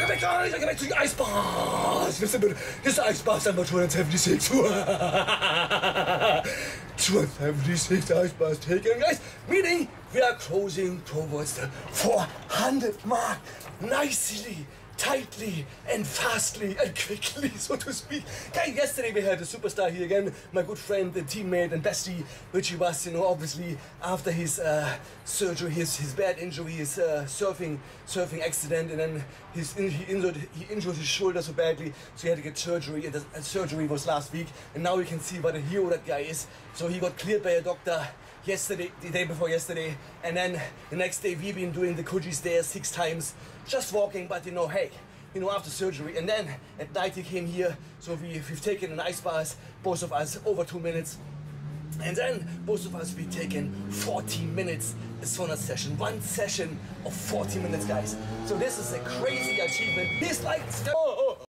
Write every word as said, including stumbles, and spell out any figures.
back, guys! Welcome back to the Ice Bars! Listen, but this Ice Bars number two hundred seventy-six. two hundred seventy-six Ice Bars taken, guys. Meaning we are closing towards the four hundred mark. Nicely, tightly, and fastly, and quickly, so to speak. Guys, yesterday we had a superstar here again, my good friend and teammate and bestie, which he was, you know, obviously after his uh, surgery, his his bad injury, his uh, surfing surfing accident, and then his he injured he injured his shoulder so badly, so he had to get surgery. And the and surgery was last week, and now you can see what a hero that guy is. So he got cleared by a doctor yesterday, the day before yesterday, and then the next day we've been doing the Koji stairs six times, just walking, but you know, hey, you know, after surgery. And then at night he came here, so we, we've taken an ice bath, both of us, over two minutes. And then both of us, we've taken forty minutes a sauna session, one session of forty minutes, guys. So this is a crazy achievement. He's like, oh, oh.